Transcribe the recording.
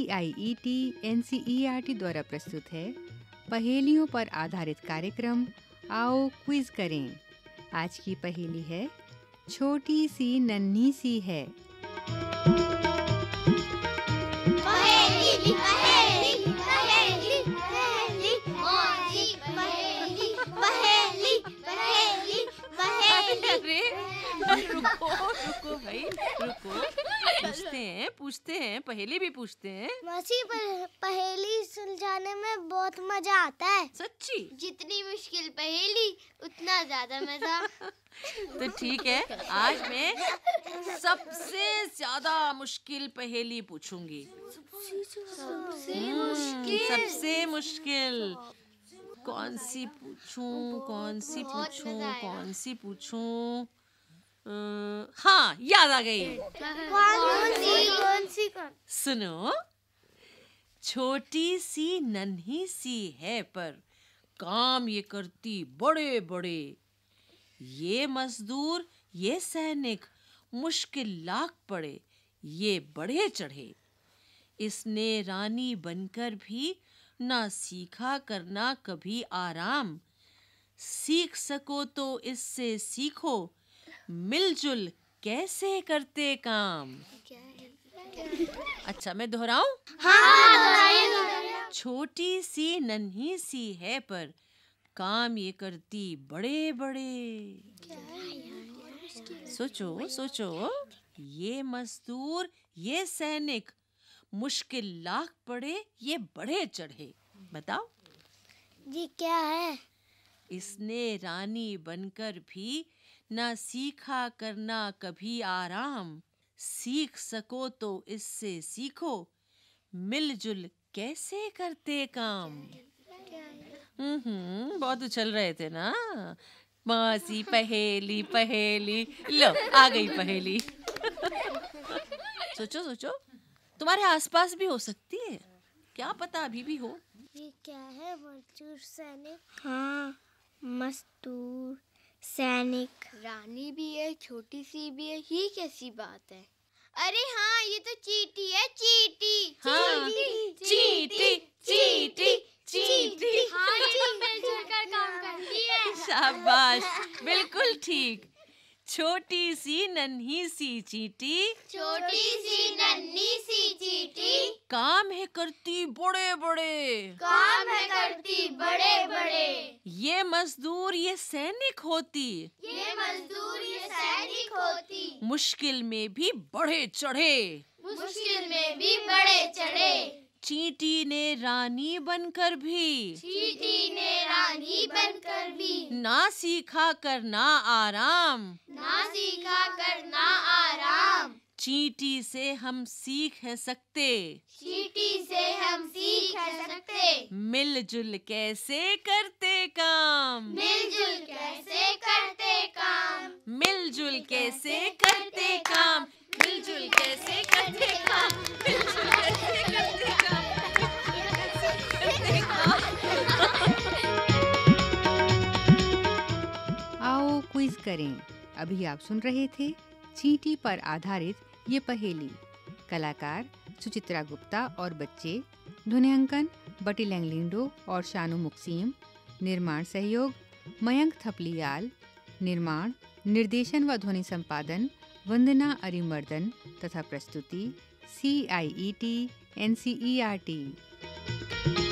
CIET NCERT द्वारा प्रस्तुत है पहेलियों पर आधारित कार्यक्रम आओ क्विज करें। आज की पहेली है छोटी सी नन्ही सी है। पहेली पहेली पहेली पहेली मौजी पहेली पहेली पहेली पहेली। अरे रुको भाई रुको, पूछते हैं पहेली भी पूछते हैं। मौसी पहेली सुलझाने में बहुत मजा आता है। सच्ची? जितनी मुश्किल पहेली उतना ज्यादा मजा। तो ठीक है, आज मैं सबसे ज्यादा मुश्किल पहेली पूछूंगी। सबसे मुश्किल कौन सी पूछूं? हाँ, याद आ गई। कौन सी? सुनो, छोटी सी नन्ही सी है पर काम ये करती बड़े बड़े। ये मजदूर ये सैनिक मुश्किल लाख पड़े, ये बढ़े चढ़े। इसने रानी बनकर भी ना सीखा करना कभी आराम। सीख सको तो इससे सीखो, मिलजुल कैसे करते काम। अच्छा, मैं दोहराऊं? हाँ, छोटी सी नन्ही सी है पर काम ये करती बड़े बड़े। सोचो, ये मजदूर ये सैनिक मुश्किल लाख पड़े, ये बढ़े चढ़े। बताओ जी क्या है? इसने रानी बनकर भी ना सीखा करना कभी आराम। सीख सको तो इससे सीखो, मिलजुल कैसे करते काम। बहुत उछल रहे थे ना। मौसी पहेली लो आ गई पहेली। सोचो, तुम्हारे आसपास भी हो सकती है, क्या पता अभी भी हो। ये क्या है? मजदूर सैनिक। हाँ, मजदूर सैनिक। रानी भी है, छोटी सी भी है, ये कैसी बात है? अरे हाँ, ये तो चींटी है, चींटी। हाँ, चींटी। हाँ, मिलजुल कर काम करती है। शाबाश, बिल्कुल ठीक। छोटी सी नन्ही सी चींटी, छोटी सी नन्ही सी चींटी काम है करती बड़े बड़े। काम है करती बड़े बड़े। ये मजदूर ये सैनिक होती, ये मजदूर ये सैनिक होती। मुश्किल में भी बढ़े चढ़े। मुश्किल में भी बड़े चढ़े। चींटी ने रानी बनकर भी, चींटी ने रानी बनकर भी ना सीखा करना आराम। ना सीखा करना आराम। चींटी से हम सीख है सकते, चींटी से हम सीख सकते। मिलजुल कैसे करते काम। मिलजुल कैसे करते काम। मिलजुल कैसे करते काम। मिलजुल कैसे करते काम। मिलजुल कैसे करते काम। आओ क्विज करें। अभी आप सुन रहे थे चींटी पर आधारित ये पहेली। कलाकार सुचित्रा गुप्ता और बच्चे। ध्वनियांकन बटी लैंगलिंडो और शानू मुक्सीम। निर्माण सहयोग मयंक थपलियाल। निर्माण निर्देशन व ध्वनि संपादन वंदना अरिमर्दन तथा प्रस्तुति CIET NCERT।